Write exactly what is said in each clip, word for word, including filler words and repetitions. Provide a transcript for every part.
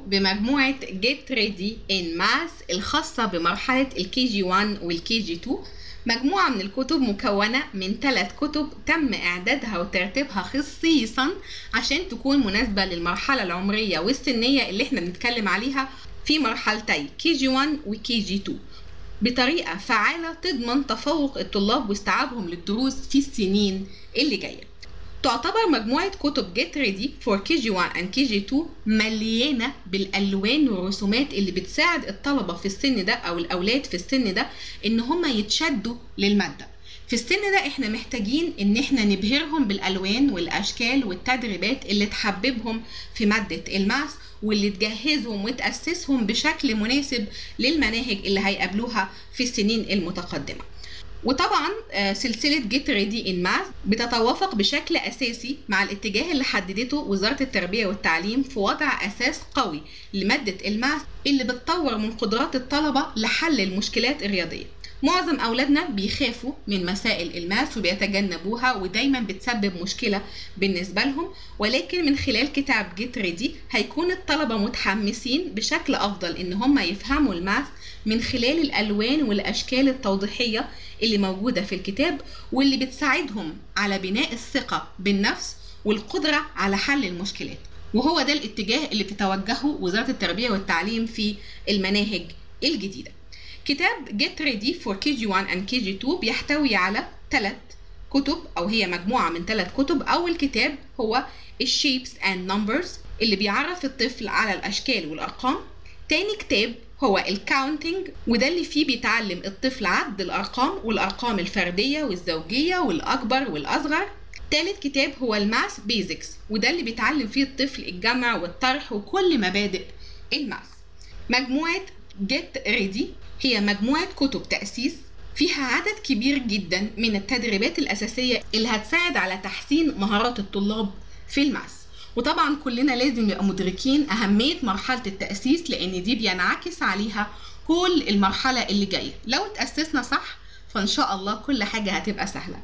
بمجموعة Get Ready in Math الخاصة بمرحلة الكي جي واحد والكي جي اتنين، مجموعة من الكتب مكونة من ثلاث كتب تم إعدادها وترتيبها خصيصا عشان تكون مناسبة للمرحلة العمرية والسنية اللي احنا بنتكلم عليها في مرحلتي كي جي واحد وكي جي اتنين بطريقة فعالة تضمن تفوق الطلاب واستيعابهم للدروس في السنين اللي جاية. تعتبر مجموعة كتب Get Ready for كي جي واحد and كي جي اتنين مليانة بالألوان والرسومات اللي بتساعد الطلبة في السن ده أو الأولاد في السن ده إن هم يتشدوا للمادة. في السن ده إحنا محتاجين إن إحنا نبهرهم بالألوان والأشكال والتدريبات اللي تحببهم في مادة الماث واللي تجهزهم وتأسسهم بشكل مناسب للمناهج اللي هيقابلوها في السنين المتقدمة. وطبعا سلسلة Get Ready in Math بتتوافق بشكل أساسي مع الاتجاه اللي حددته وزارة التربية والتعليم في وضع أساس قوي لمادة الماث اللي بتطور من قدرات الطلبة لحل المشكلات الرياضية. معظم أولادنا بيخافوا من مسائل الماث وبيتجنبوها ودايما بتسبب مشكلة بالنسبة لهم، ولكن من خلال كتاب Get Ready هيكون الطلبة متحمسين بشكل أفضل إن هم يفهموا الماث من خلال الألوان والأشكال التوضيحية اللي موجودة في الكتاب واللي بتساعدهم على بناء الثقة بالنفس والقدرة على حل المشكلات. وهو ده الاتجاه اللي بتتوجهه وزارة التربية والتعليم في المناهج الجديدة. كتاب Get Ready for كي جي واحد and كي جي اتنين بيحتوي على ثلاث كتب أو هي مجموعة من ثلاث كتب. أول كتاب هو Shapes and Numbers اللي بيعرف الطفل على الأشكال والأرقام. تاني كتاب هو الكاونتينج وده اللي فيه بيتعلم الطفل عد الأرقام والأرقام الفردية والزوجية والأكبر والأصغر. تالت كتاب هو الماث بيزكس وده اللي بيتعلم فيه الطفل الجمع والطرح وكل مبادئ الماث. مجموعة Get Ready هي مجموعة كتب تأسيس فيها عدد كبير جدا من التدريبات الأساسية اللي هتساعد على تحسين مهارات الطلاب في الماث. وطبعا كلنا لازم نبقى مدركين أهمية مرحلة التأسيس لأن دي بينعكس عليها كل المرحلة اللي جاية. لو تأسسنا صح فإن شاء الله كل حاجة هتبقى سهلة.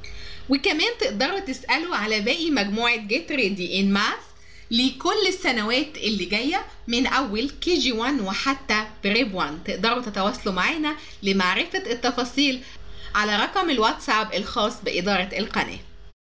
وكمان تقدروا تسألوا على باقي مجموعة Get Ready in Math لكل السنوات اللي جاية من أول كي جي واحد وحتى بريب واحد. تقدروا تتواصلوا معنا لمعرفة التفاصيل على رقم الواتساب الخاص بإدارة القناة.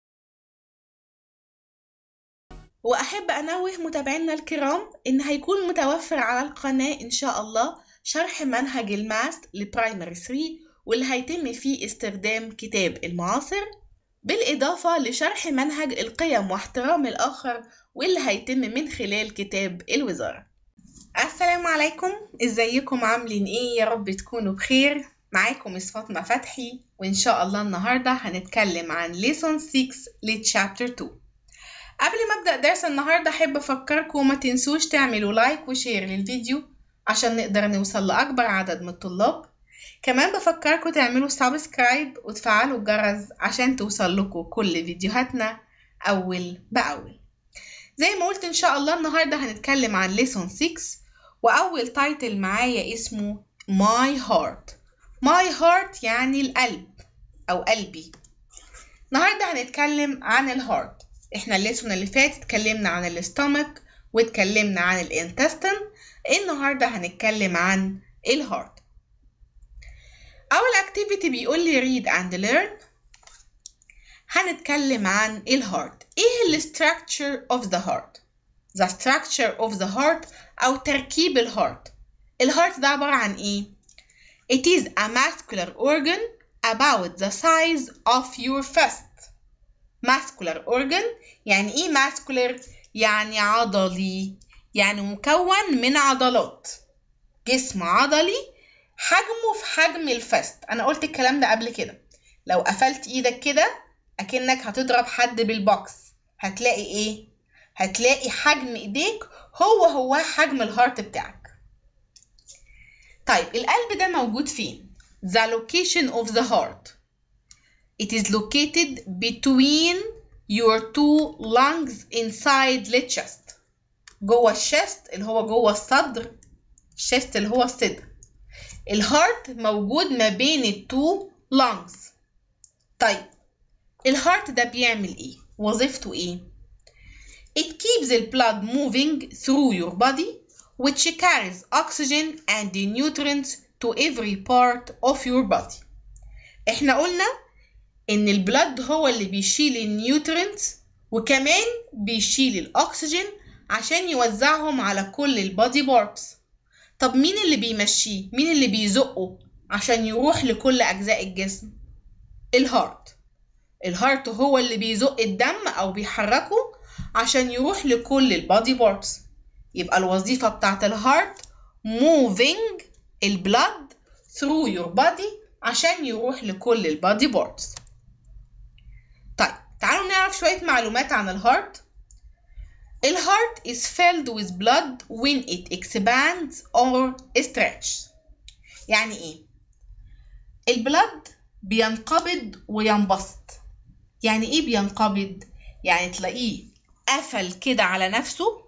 وأحب أنوه متابعينا الكرام إن هيكون متوفر على القناة إن شاء الله شرح منهج الماث لبرايمري ثلاثة واللي هيتم فيه استخدام كتاب المعاصر بالإضافة لشرح منهج القيم واحترام الآخر واللي هيتم من خلال كتاب الوزارة. السلام عليكم، ازيكم عاملين ايه؟ يا رب تكونوا بخير. معاكم مس فاطمة فتحي وإن شاء الله النهاردة هنتكلم عن ليسون ستة لتشابتر اتنين. قبل ما أبدأ درس النهاردة أحب أفكركم ما تنسوش تعملوا لايك وشير للفيديو عشان نقدر نوصل لأكبر عدد من الطلاب. كمان بفكركم تعملوا سبسكرايب وتفعلوا الجرس عشان توصل لكم كل فيديوهاتنا أول بأول. زي ما قلت إن شاء الله النهاردة هنتكلم عن ليسون ستة وأول تايتل معايا اسمه My Heart. My Heart يعني القلب أو قلبي. النهاردة هنتكلم عن الهارت. احنا الليسون اللي فات اتكلمنا عن الاستومك واتكلمنا عن الانتستين. النهاردة هنتكلم عن الهارت. أول activity بيقول لي read and learn. هنتكلم عن الهارت. ايه ال structure of the heart؟ the structure of the heart أو تركيب الهارت. الهارت ده عبارة عن ايه؟ It is a muscular organ about the size of your fist. muscular organ يعني ايه muscular؟ يعني عضلي، يعني مكون من عضلات، جسم عضلي حجمه في حجم الفست. انا قلت الكلام ده قبل كده. لو قفلت ايدك كده اكنك هتضرب حد بالبوكس هتلاقي ايه؟ هتلاقي حجم ايديك هو هو حجم الهارت بتاعك. طيب القلب ده موجود فين؟ The location of the heart. It is located between your two lungs inside the chest. جوه الشست اللي هو جوه الصدر، الشست اللي هو الصدر. الهارت موجود ما بين التو lungs. طيب الهارت ده بيعمل ايه؟ وظيفته ايه؟ It keeps the blood moving through your body which carries oxygen and the nutrients to every part of your body. احنا قلنا ان البلد هو اللي بيشيل النيوترينتس وكمان بيشيل الاكسجين عشان يوزعهم على كل البادي بارتس. طب مين اللي بيمشيه؟ مين اللي بيزقه عشان يروح لكل اجزاء الجسم؟ الهارت. الهارت هو اللي بيزق الدم او بيحركه عشان يروح لكل البادي بارتس. يبقى الوظيفة بتاعت الهارت moving البلد through your body عشان يروح لكل البادي بارتس. طيب تعالوا نعرف شوية معلومات عن الهارت. الهارت is filled with blood when it expands or stretches. يعني ايه؟ البلد بينقبض وينبسط. يعني ايه بينقبض؟ يعني تلاقيه قفل كده على نفسه،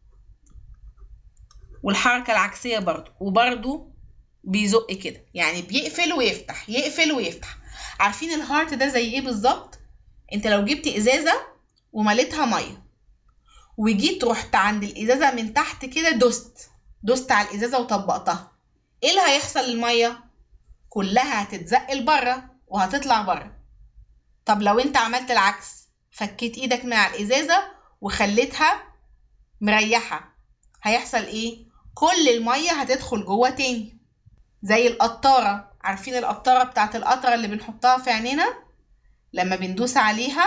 والحركة العكسية برضو، وبرضو بيزق كده، يعني بيقفل ويفتح يقفل ويفتح. عارفين الهارت ده زي ايه بالظبط؟ انت لو جبت ازازة ومليتها مية وجيت رحت عند الازازة من تحت كده دوست دوست على الازازة وطبقتها، ايه اللي هيحصل للمية؟ كلها هتتزق لبره وهتطلع بره. طب لو انت عملت العكس، فكيت ايدك من على الازازة وخليتها مريحة، هيحصل ايه؟ كل المية هتدخل جوه تاني. زي القطارة، عارفين القطارة بتاعت القطرة اللي بنحطها في عينينا؟ لما بندوس عليها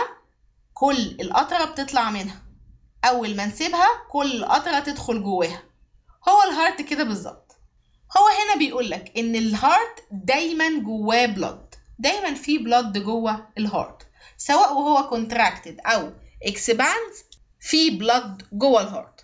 كل القطرة بتطلع منها، اول ما نسيبها كل القطرة تدخل جواها. هو الهارت كده بالظبط. هو هنا بيقولك ان الهارت دايما جواه بلد، دايما في بلد جوه الهارت، سواء وهو contracted او expands في بلد جوه الهارت.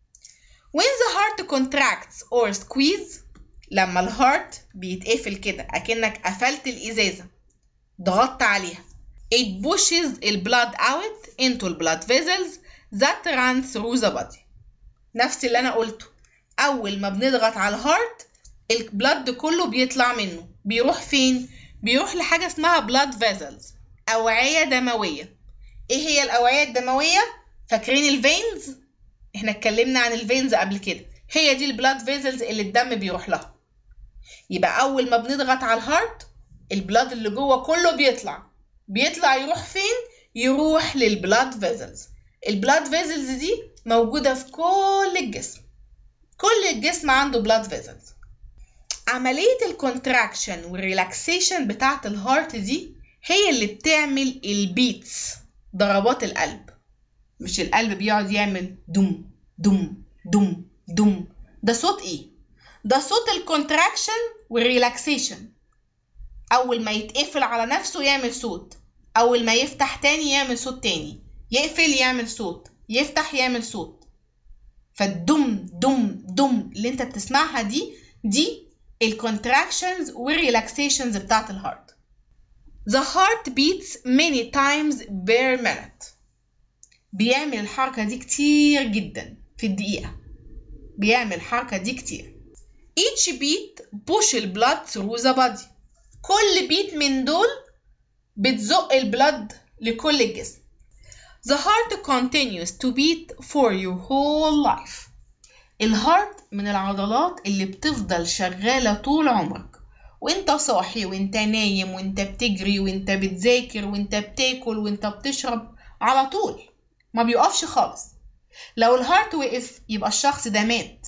when the heart contracts or squeeze، لما الهارت بيتقفل كده اكنك قفلت الازازة ضغطت عليها، it pushes the blood out into the blood vessels that run through the body. نفس اللي انا قلته، اول ما بنضغط على الهارت البلد كله بيطلع منه، بيروح فين؟ بيروح لحاجة اسمها blood vessels، أوعية دموية. ايه هي الأوعية الدموية؟ فاكرين الفينز؟ احنا اتكلمنا عن الفينز قبل كده، هي دي البلاد فيزلز اللي الدم بيروح لها. يبقى أول ما بنضغط على الهارت البلاد اللي جوه كله بيطلع بيطلع يروح فين؟ يروح للبلاد فيزلز. البلاد فيزلز دي موجودة في كل الجسم، كل الجسم عنده بلاد فيزلز. عملية الكونتراكشن والريلاكسيشن بتاعت الهارت دي هي اللي بتعمل البيتس، ضربات القلب. مش القلب بيقعد يعمل دم دم دم دم، ده صوت ايه؟ ده صوت الكونتراكشن والريلاكسيشن. اول ما يتقفل على نفسه يعمل صوت، اول ما يفتح تاني يعمل صوت تاني، يقفل يعمل صوت، يفتح يعمل صوت. فالدم دم دم اللي انت بتسمعها دي دي الكونتراكشنز والريلاكسيشنز بتاعت الهارت. The heart beats many times per minute. بيعمل الحركة دي كتير جدا في الدقيقة، بيعمل الحركة دي كتير. Each beat push the blood through the body. كل بيت من دول بتزق البلد لكل الجسم. The heart continues to beat for your whole life. الهارت من العضلات اللي بتفضل شغالة طول عمرك، وانت صاحي وانت نايم وانت بتجري وانت بتذاكر وانت بتاكل وانت بتشرب، على طول ما بيقفش خالص. لو الهارت وقف يبقى الشخص ده مات.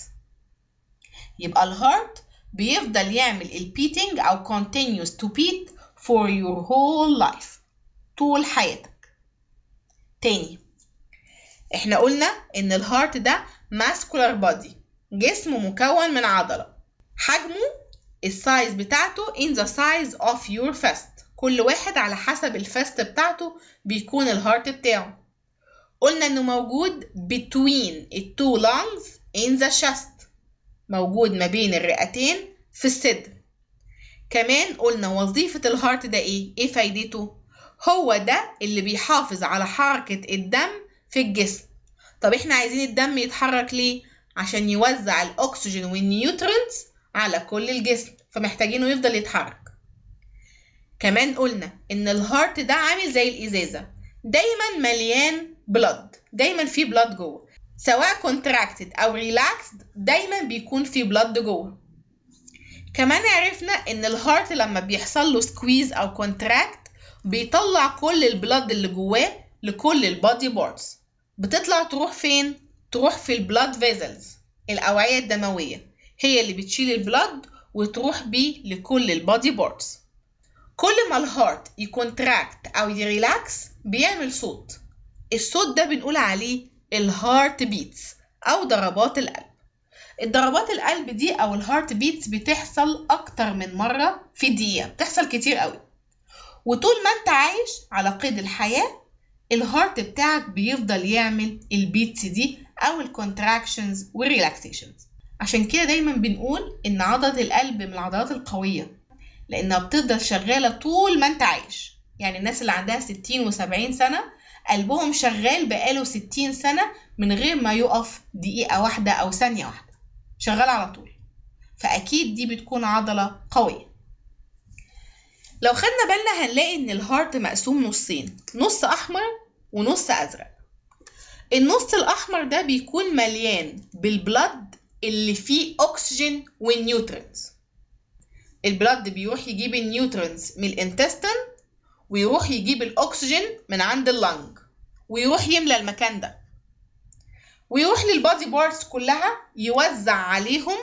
يبقى الهارت بيفضل يعمل البيتنج او continues to beat for your whole life، طول حياتك. تاني، احنا قلنا ان الهارت ده muscular body، جسم مكون من عضلة، حجمه السايز بتاعته in the size of your fist، كل واحد على حسب الفست بتاعته بيكون الهارت بتاعه. قلنا انه موجود between the two lungs in the chest، موجود ما بين الرئتين في الصدر. كمان قلنا وظيفة الهارت ده ايه؟ ايه فايدته؟ هو ده اللي بيحافظ على حركة الدم في الجسم. طب احنا عايزين الدم يتحرك ليه؟ عشان يوزع الاكسجين والنيوترينتس على كل الجسم، فمحتاجينه يفضل يتحرك. كمان قلنا ان الهارت ده عامل زي الازازة، دايما مليان بلد، دايما فيه بلد جوه. سواء contracted أو relaxed دايما بيكون في blood جوه. كمان عرفنا إن الهارت لما بيحصل له squeeze أو contract بيطلع كل البلد اللي جواه لكل البادي بارتس. بتطلع تروح فين؟ تروح في البلاد فيزلز، الأوعية الدموية هي اللي بتشيل البلد وتروح بيه لكل البادي بارتس. كل ما الهارت يكونتراكت أو يريلاكس بيعمل صوت. الصوت ده بنقول عليه الهارت بيتس أو ضربات القلب. الضربات القلب دي أو الهارت بيتس بتحصل أكتر من مرة في دقيقة، بتحصل كتير قوي. وطول ما انت عايش على قيد الحياة الهارت بتاعك بيفضل يعمل البيتس دي أو الكونتراكشنز والريلاكسيشنز. عشان كده دايما بنقول إن عضلة القلب من العضلات القوية، لأنها بتفضل شغالة طول ما انت عايش. يعني الناس اللي عندها ستين وسبعين سنة قلبهم شغال بقاله ستين سنة من غير ما يقف دقيقة واحدة أو ثانية واحدة، شغال على طول. فأكيد دي بتكون عضلة قوية. لو خدنا بالنا هنلاقي إن الهارت مقسوم نصين، نص أحمر ونص أزرق. النص الأحمر ده بيكون مليان بالبلد اللي فيه أكسجين والنيوترينز. البلد بيروح يجيب النيوترينز من الانتستين ويروح يجيب الأكسجين من عند اللنج ويروح يملى المكان ده ويروح للبادي بارتس كلها يوزع عليهم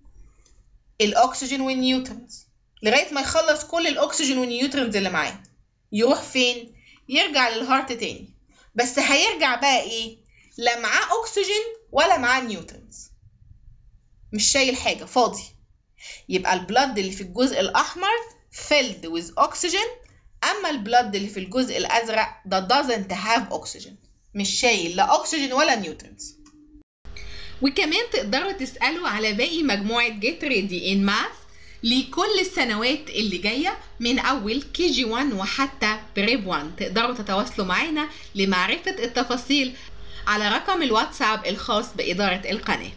الأكسجين والنيوترينز لغاية ما يخلص كل الأكسجين والنيوترينز اللي معاه. يروح فين؟ يرجع للهارت تاني، بس هيرجع بقى إيه؟ لا معاه أكسجين ولا معاه نيوترينز، مش شايل حاجة، فاضي. يبقى البلد اللي في الجزء الأحمر filled with oxygen، أما البلد اللي في الجزء الأزرق ده doesn't have oxygen، مش شايل لا أكسجين ولا نيوترينز. وكمان تقدروا تسألوا على باقي مجموعة Get Ready in Math لكل السنوات اللي جاية من أول كي جي واحد وحتى بريب واحد. تقدروا تتواصلوا معنا لمعرفة التفاصيل على رقم الواتساب الخاص بإدارة القناة.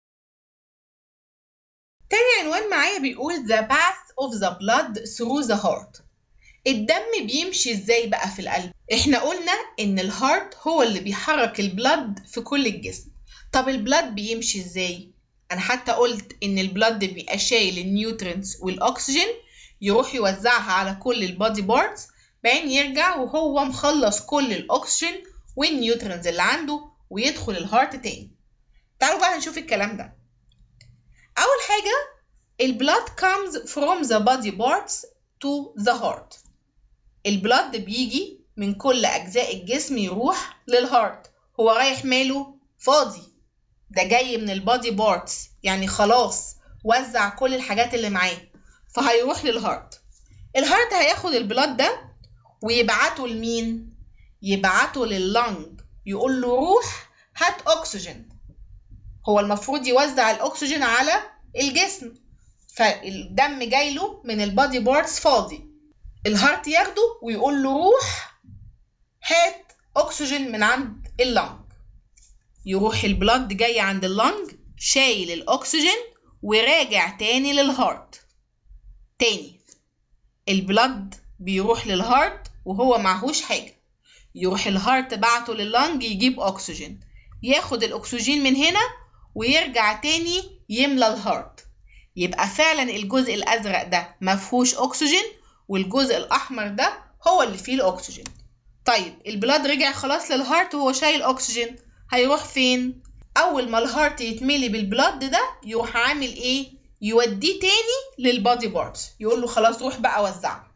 تاني عنوان معايا بيقول The path of the blood through the heart. الدم بيمشي ازاي بقى في القلب؟ احنا قلنا ان الهارت هو اللي بيحرك البلد في كل الجسم. طب البلد بيمشي ازاي؟ انا حتى قلت ان البلد بيبقى شايل النيوترينز والاكسجين يروح يوزعها على كل البادي بارتس، بعدين يرجع وهو مخلص كل الاكسجين والنيوترينز اللي عنده ويدخل الهارت تاني. تعالوا بقى هنشوف الكلام ده. اول حاجة البلد comes from the body parts to the heart. البلد بيجي من كل اجزاء الجسم يروح للهارت. هو رايح ماله؟ فاضي، ده جاي من البادي بارتس، يعني خلاص وزع كل الحاجات اللي معاه فهيروح للهارت. الهارت هياخد البلد ده ويبعته لمين؟ يبعته لللنج، يقول له روح هات اكسجين. هو المفروض يوزع الاكسجين على الجسم، فالدم جاي له من البادي بارتس فاضي، الهارت ياخده ويقول له روح هات اكسجين من عند اللنج. يروح البلد جاي عند اللنج شايل الاكسجين وراجع تاني للهارت. تاني البلد بيروح للهارت وهو معهوش حاجة، يروح الهارت بعته لللنج يجيب اكسجين، ياخد الاكسجين من هنا ويرجع تاني يملى الهارت. يبقى فعلا الجزء الازرق ده مفهوش اكسجين والجزء الاحمر ده هو اللي فيه الاكسجين. طيب البلد رجع خلاص للهارت وهو شايل اكسجين، هيروح فين؟ اول ما الهارت يتملي بالبلد ده يروح عامل ايه؟ يوديه تاني للبادي بارتس، يقول له خلاص روح بقى وزعه.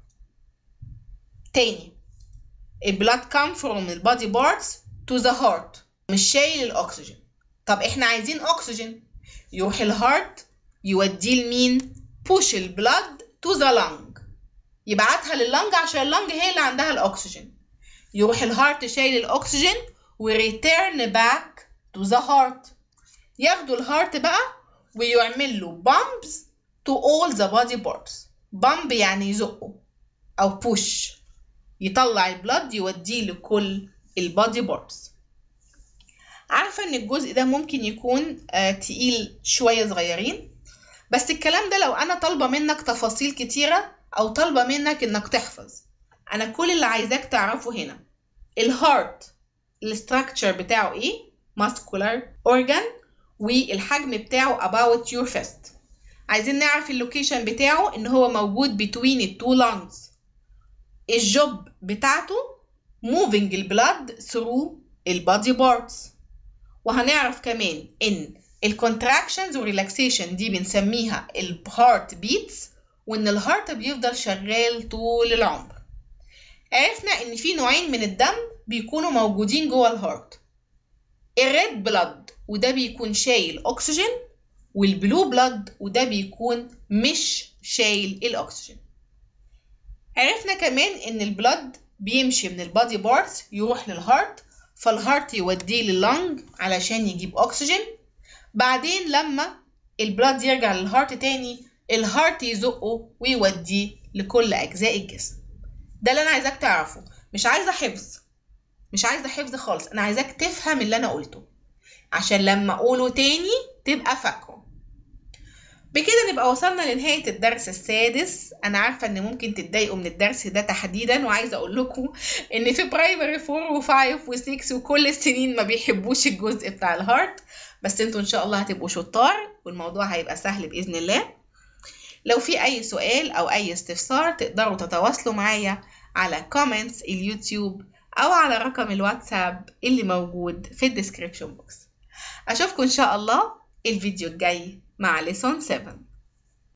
تاني البلد come from البادي بارتس to the heart، مش شايل الاكسجين. طب احنا عايزين اكسجين، يروح الهارت يوديه لمين؟ push البلد to the lung، يبعتها لللنج عشان اللنج هي اللي عندها الاكسجين. يروح الهارت شايل الاكسجين وريتيرن باك to the heart، ياخدوا الهارت بقى ويعمل له bumps to all the body parts. bump يعني يزقه او push، يطلع البلد يوديه لكل البادي بارتس. عارفة ان الجزء ده ممكن يكون آه تقيل شوية صغيرين، بس الكلام ده لو انا طالبة منك تفاصيل كتيرة او طالبة منك انك تحفظ. انا كل اللي عايزاك تعرفه هنا الهارت الاستراكشر بتاعه ايه، muscular organ والحجم بتاعه about your fist. عايزين نعرف اللوكيشن بتاعه ان هو موجود between the two lungs. الجوب بتاعته moving the blood through the body parts. وهنعرف كمان ان الكونتراكشنز والريلاكسيشن دي بنسميها الهارت بيتس، وان الهارت بيفضل شغال طول العمر. عرفنا ان في نوعين من الدم بيكونوا موجودين جوه الهارت، الريد بلاد وده بيكون شايل اكسجين، والبلو بلاد وده بيكون مش شايل الاكسجين. عرفنا كمان ان البلاد بيمشي من البادي بارتس يروح للهارت، فالهارت يوديه لللنج علشان يجيب اكسجين. بعدين لما البلاد يرجع للهارت تاني، الهارت يزقه ويوديه لكل اجزاء الجسم. ده اللي انا عايزاك تعرفه، مش عايزه حفظ، مش عايزه حفظ خالص، انا عايزاك تفهم اللي انا قلته عشان لما اقوله تاني تبقى فاكره. بكده نبقى وصلنا لنهاية الدرس السادس. أنا عارفة إن ممكن تتضايقوا من الدرس ده تحديدا، وعايزة أقول لكم إن في برايمري فور وفايف وسيكس وكل السنين ما بيحبوش الجزء بتاع الهارت، بس انتوا إن شاء الله هتبقوا شطار والموضوع هيبقى سهل بإذن الله. لو في أي سؤال أو أي استفسار تقدروا تتواصلوا معايا على كومنتس اليوتيوب أو على رقم الواتساب اللي موجود في الديسكريبشن بوكس. أشوفكم إن شاء الله الفيديو الجاي مع ليسون سبعة.